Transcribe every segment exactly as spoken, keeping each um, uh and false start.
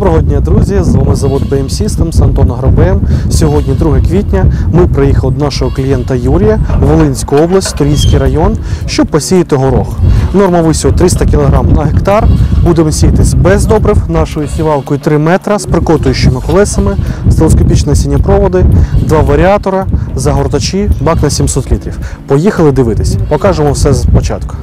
Доброго дня, друзі! З вами завод бі ем Systems, Антон Агробем. Сьогодні друге квітня. Ми приїхали до нашого клієнта Юрія в Волинську область, Турійський район, щоб посіяти горох. Норма висіву триста кілограмів на гектар. Будемо сіятись без добрив, нашою сівалкою три метри з прикотуючими колесами, з телескопічні сінєпроводи, два варіатора, загортачі, бак на сімсот літрів. Поїхали дивитись. Покажемо все спочатку.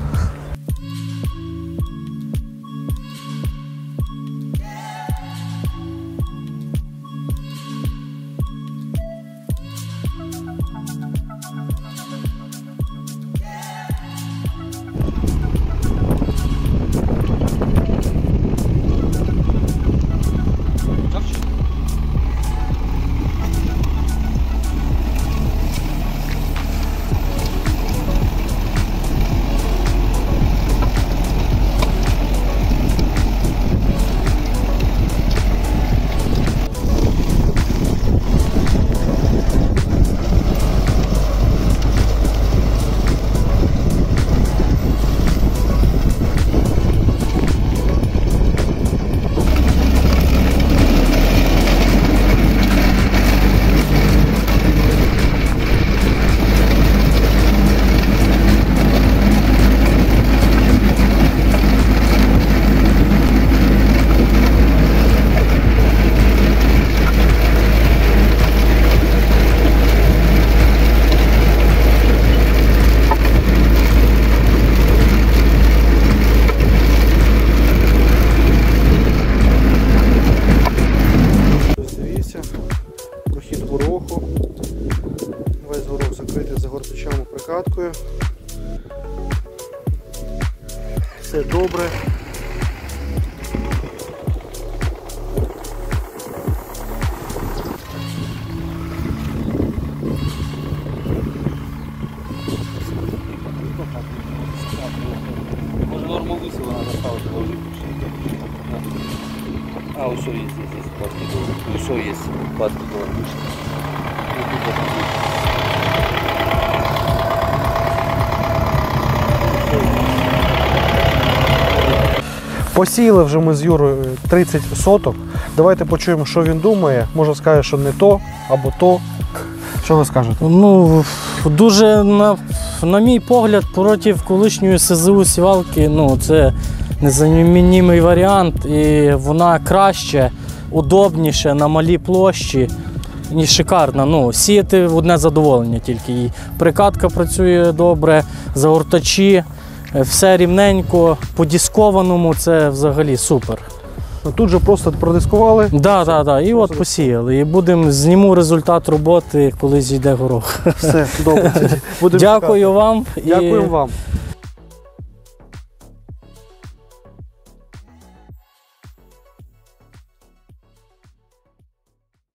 Прохід гороху, весь горох закритий загортачами, прикаткою. Все добре. Може норму висіло, треба ставити ложити. А, ось є здесь падки долу. Ось є падки долу. Посіяли вже ми з Юрою тридцять соток. Давайте почуємо, що він думає. Може скаже, що не то або то. Що ви скажете? Ну, дуже, на, на мій погляд, проти колишньої ес зе у сівалки, ну, це незамінний варіант, і вона краще, удобніше на малій площі, ніж шикарна. Ну, сіяти в одне задоволення тільки їй. Прикатка працює добре, загортачі, все рівненько, по дискованому це взагалі супер. Тут же просто продискували. Так, да, так, да, і от посіяли. І будемо, зніму результат роботи, коли зійде горох. Все, добре. Дякую вам. Дякуємо вам.